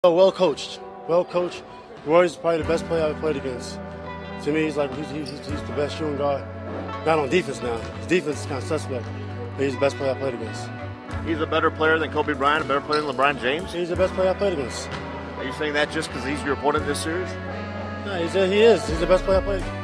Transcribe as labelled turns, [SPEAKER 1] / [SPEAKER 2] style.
[SPEAKER 1] Well coached. Well coached. Roy's probably the best player I've played against. To me, he's the best shooting guard. Not on defense now. His defense is kind of suspect, but he's the best player I played against.
[SPEAKER 2] He's a better player than Kobe Bryant, a better player than LeBron James?
[SPEAKER 1] He's the best player I played against.
[SPEAKER 2] Are you saying that just because he's your opponent this series?
[SPEAKER 1] No, he is. He's the best player I played against.